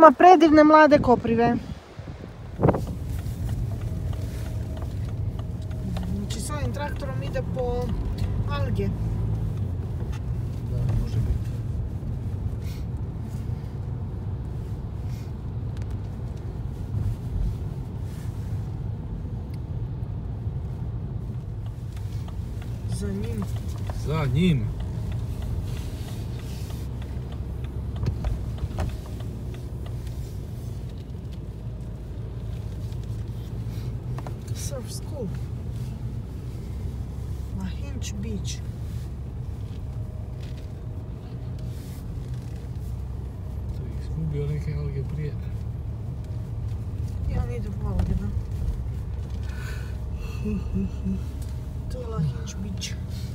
ima predivne mlade koprive. Znači s ovim traktorom ide po alge. Da, može biti. Za njim. Za njim. Surf school. Lahinch Beach. To je izgubio neke alge prije. Ja ne idem po alge, da. To je Lahinch Beach.